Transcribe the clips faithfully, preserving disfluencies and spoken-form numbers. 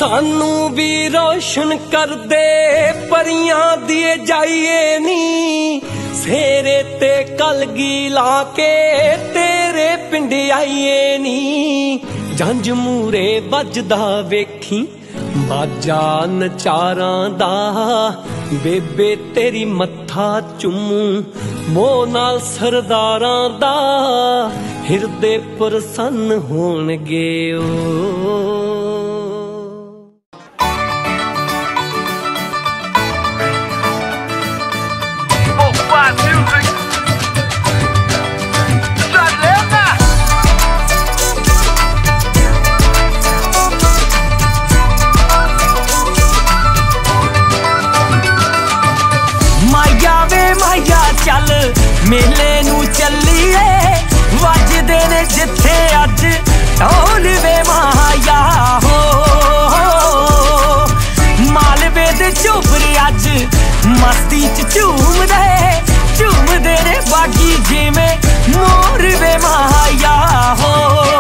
सानू भी रोशन कर दे परियां दिए जाइए नी फेरे ते कलगी लाके तेरे पिंड आइए नी जंज मूरे बजदा वेखी बाजा नचारां दा बेबे तेरी मत्था चुम्मू मोह नाल सरदारां दा हिरदे प्रसन्न होणगे ओ चल मेले नू चलीए वजदे ने जिथे अज ढोल वे माया हो मालवे दे चोपरे अज मस्ती च झूमदे झूमदे ने बागी जिवें मोर वे माया हो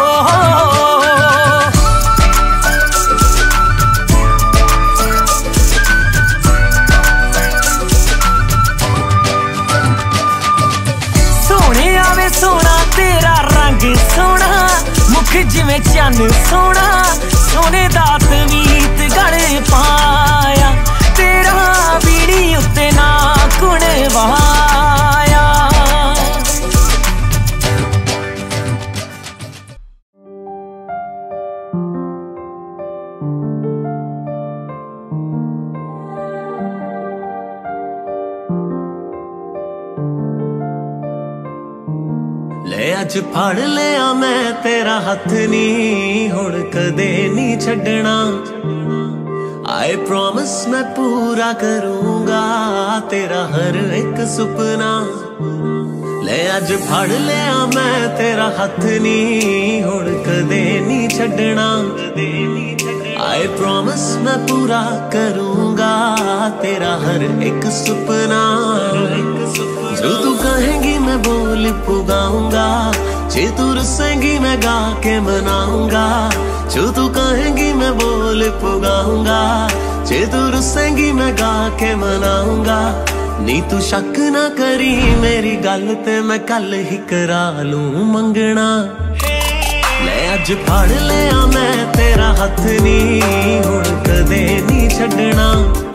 सोना तेरा रंग सोना मुख जिवें चन सोना सोने दा तवीत गले पाया तेरा बीड़ी उत्ते ना कुण वाया अज फड़ लिया मैं तेरा हथ नी हुण कदे नी छड्डना आई प्रॉमिस मैं पूरा करूंगा तेरा हर एक सुपना ले अज फड़ लिया मैं तेरा हथ नी हुण कदे नी छड्डना आई प्रॉमिस मैं पूरा करूंगा तेरा हर एक सुपना जो तू कहेंगी मैं बोल पुगाऊंगा जे तू रुसेंगी मैं गा के मनाऊंगा जो तू कहेंगी मैं बोल पुगाऊंगा जे तू रुसेंगी मैं गा के मनाऊंगा नी तू शक ना करी मेरी गल ते मैं कल ही करा लूं मंगना ले अज फड़ लिया मैं तेरा हथ नी हुण कदे नी छड्डना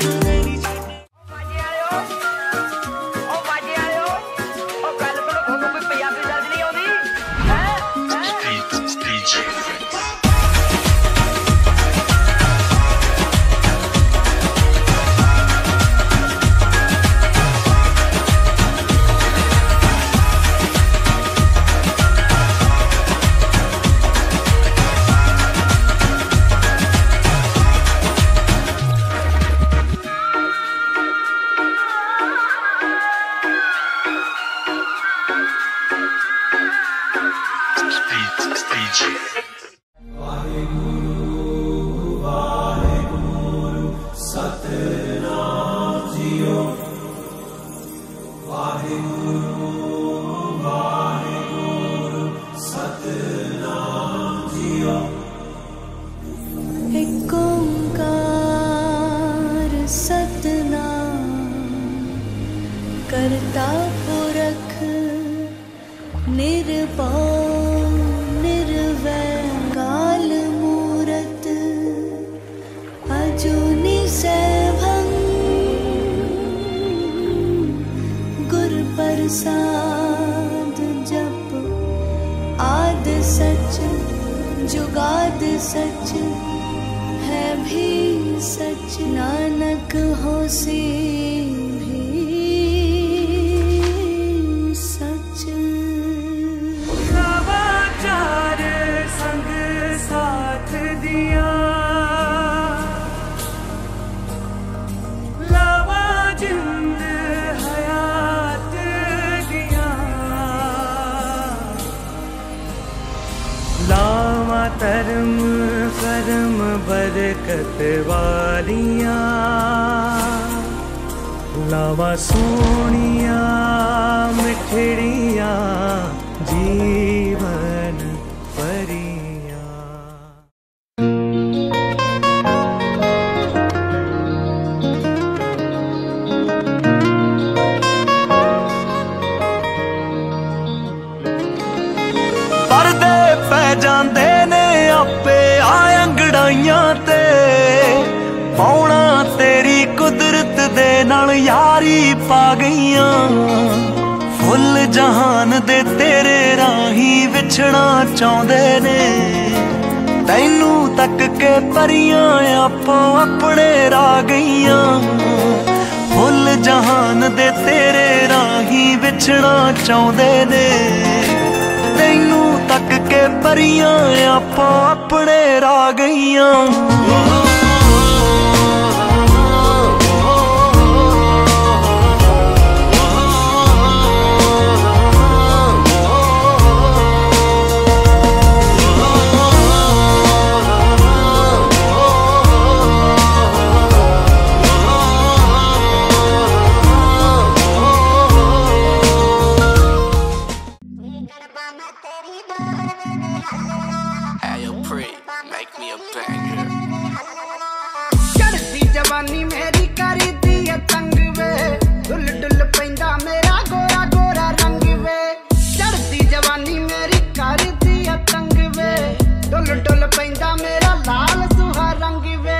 करता पुरख निर्भय निर्वैर काल मूरत अजूनि सैभं गुर प्रसाद जप आद सच जुगाद सच है भी सच नानक होसी धर्म कर्म बरकत वालियां लावा सोनिया मिठड़िया जीवन परिया। यारी पा गईयां फुल जहान दे तेरे राही विछड़ा चाहुंदे ने तैनू तक के परियां आपो अपने रा गईयां फुल जहान दे तेरे राही विछड़ा चाहुंदे ने तैनू तक के परियां आपो अपने रा गईयां जवानी मेरी करी दी है तंग वे डुल डुल पैंदा मेरा गोरा गोरा रंग वे चढ़ती जवानी मेरी करी दी है तंग वे डुल डुल पैंदा मेरा लाल सुहा रंग वे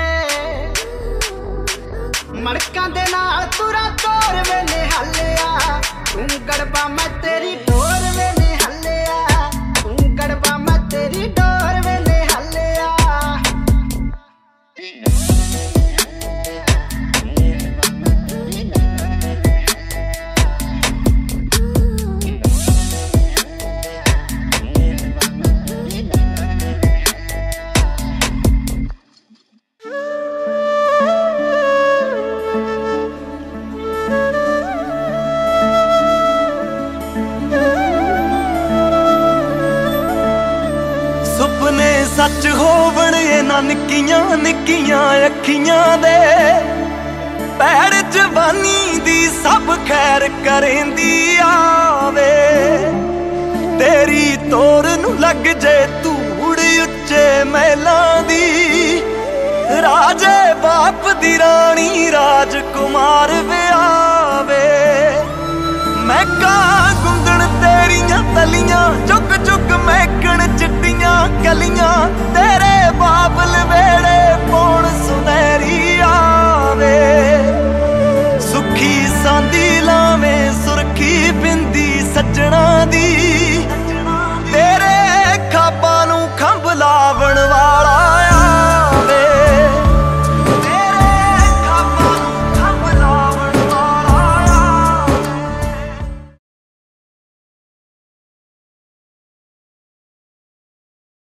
मड़का दे नाल तुरा तोर वे ने हलिया तू गड़बा मैं तेरी डोर वे ने हलिया तू गड़बा मैं तेरी डोर वे ने हलिया सुपने सच होवण इन्हां निक्कियां निक्कियां अखियां दे पैर जवानी दी सब खैर करेंदी आवे तेरी तोर नू लग जे धूड़ उच्चे महलां दी राजे बाप दी रानी राजकुमार विआवे मैं का गुंदण तेरियां तलियां चुक चुक महकण चिट्टियां कलियां तेरे बाबल वेड़े पौण सुनहरी आवे सुखी सांदी लावे सुरखी बिंदी सजना दी